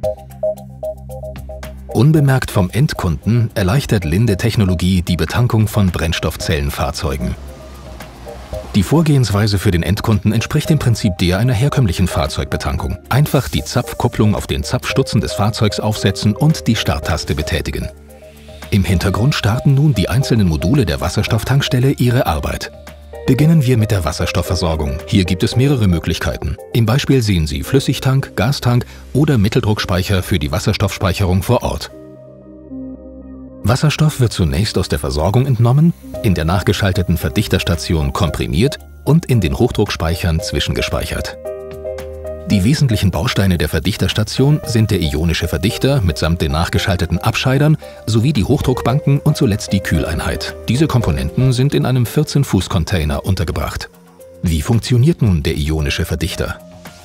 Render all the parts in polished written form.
Unbemerkt vom Endkunden erleichtert Linde Technologie die Betankung von Brennstoffzellenfahrzeugen. Die Vorgehensweise für den Endkunden entspricht im Prinzip der einer herkömmlichen Fahrzeugbetankung. Einfach die Zapfkupplung auf den Zapfstutzen des Fahrzeugs aufsetzen und die Starttaste betätigen. Im Hintergrund starten nun die einzelnen Module der Wasserstofftankstelle ihre Arbeit. Beginnen wir mit der Wasserstoffversorgung. Hier gibt es mehrere Möglichkeiten. Im Beispiel sehen Sie Flüssigtank, Gastank oder Mitteldruckspeicher für die Wasserstoffspeicherung vor Ort. Wasserstoff wird zunächst aus der Versorgung entnommen, in der nachgeschalteten Verdichterstation komprimiert und in den Hochdruckspeichern zwischengespeichert. Die wesentlichen Bausteine der Verdichterstation sind der ionische Verdichter mitsamt den nachgeschalteten Abscheidern sowie die Hochdruckbanken und zuletzt die Kühleinheit. Diese Komponenten sind in einem 14-Fuß-Container untergebracht. Wie funktioniert nun der ionische Verdichter?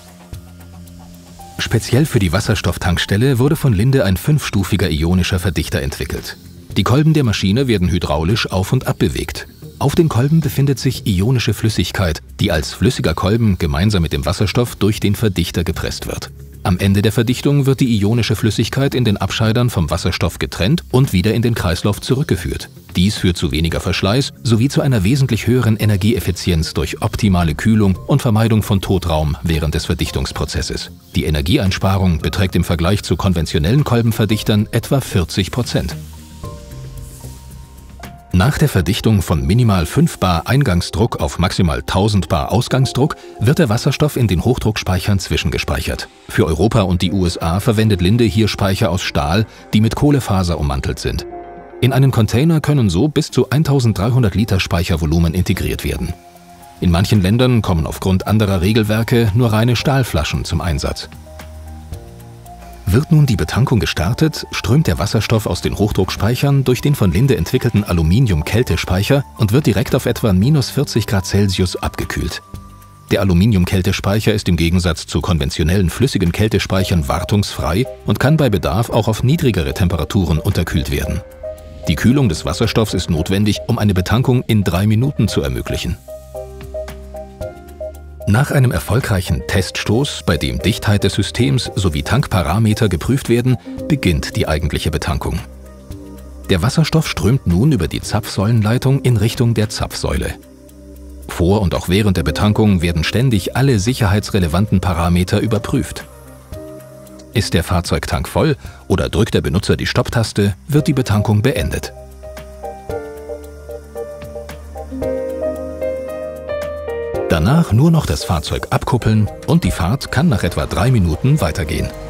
Speziell für die Wasserstofftankstelle wurde von Linde ein 5-stufiger ionischer Verdichter entwickelt. Die Kolben der Maschine werden hydraulisch auf- und abbewegt. Auf den Kolben befindet sich ionische Flüssigkeit, die als flüssiger Kolben gemeinsam mit dem Wasserstoff durch den Verdichter gepresst wird. Am Ende der Verdichtung wird die ionische Flüssigkeit in den Abscheidern vom Wasserstoff getrennt und wieder in den Kreislauf zurückgeführt. Dies führt zu weniger Verschleiß sowie zu einer wesentlich höheren Energieeffizienz durch optimale Kühlung und Vermeidung von Totraum während des Verdichtungsprozesses. Die Energieeinsparung beträgt im Vergleich zu konventionellen Kolbenverdichtern etwa 40%. Nach der Verdichtung von minimal 5 bar Eingangsdruck auf maximal 1000 bar Ausgangsdruck wird der Wasserstoff in den Hochdruckspeichern zwischengespeichert. Für Europa und die USA verwendet Linde hier Speicher aus Stahl, die mit Kohlefaser ummantelt sind. In einen Container können so bis zu 1300 Liter Speichervolumen integriert werden. In manchen Ländern kommen aufgrund anderer Regelwerke nur reine Stahlflaschen zum Einsatz. Wird nun die Betankung gestartet, strömt der Wasserstoff aus den Hochdruckspeichern durch den von Linde entwickelten Aluminium-Kältespeicher und wird direkt auf etwa -40 Grad Celsius abgekühlt. Der Aluminium-Kältespeicher ist im Gegensatz zu konventionellen flüssigen Kältespeichern wartungsfrei und kann bei Bedarf auch auf niedrigere Temperaturen unterkühlt werden. Die Kühlung des Wasserstoffs ist notwendig, um eine Betankung in 3 Minuten zu ermöglichen. Nach einem erfolgreichen Teststoß, bei dem Dichtheit des Systems sowie Tankparameter geprüft werden, beginnt die eigentliche Betankung. Der Wasserstoff strömt nun über die Zapfsäulenleitung in Richtung der Zapfsäule. Vor und auch während der Betankung werden ständig alle sicherheitsrelevanten Parameter überprüft. Ist der Fahrzeugtank voll oder drückt der Benutzer die Stopptaste, wird die Betankung beendet. Danach nur noch das Fahrzeug abkuppeln und die Fahrt kann nach etwa 3 Minuten weitergehen.